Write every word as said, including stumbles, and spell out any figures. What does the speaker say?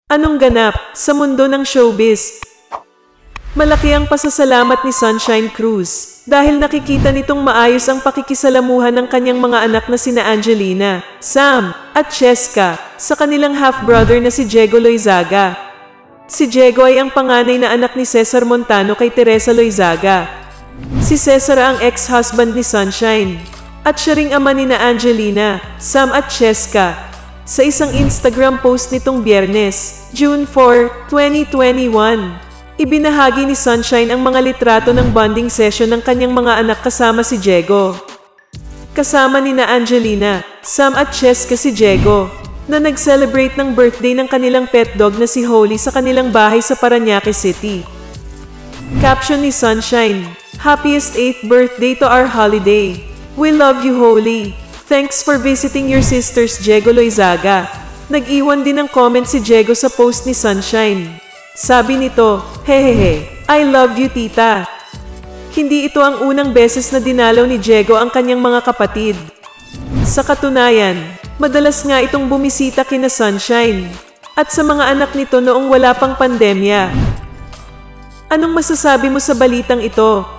Anong ganap sa mundo ng showbiz? Malaki ang pasasalamat ni Sunshine Cruz dahil nakikita nitong maayos ang pakikisalamuhan ng kanyang mga anak na sina Angelina, Sam, at Cheska sa kanilang half-brother na si Diego Loizaga. Si Diego ay ang panganay na anak ni Cesar Montano kay Teresa Loizaga. Si Cesar ang ex-husband ni Sunshine at siya ring ama ni na Angelina, Sam at Cheska. Sa isang Instagram post nitong Biyernes, June four, twenty twenty-one, ibinahagi ni Sunshine ang mga litrato ng bonding session ng kanyang mga anak kasama si Diego. Kasama ni na Angelina, Sam at Cheska si Diego, na nag-celebrate ng birthday ng kanilang pet dog na si Holly sa kanilang bahay sa Parañaque City. Caption ni Sunshine, "Happiest eighth birthday to our holiday. We love you, Holly. Thanks for visiting your sisters, Diego Loizaga." Nag-iwan din ng comment si Diego sa post ni Sunshine. Sabi nito, "Hehehe, I love you, tita." Hindi ito ang unang beses na dinalaw ni Diego ang kanyang mga kapatid. Sa katunayan, madalas nga itong bumisita kina Sunshine at sa mga anak nito noong wala pang pandemya. Anong masasabi mo sa balitang ito?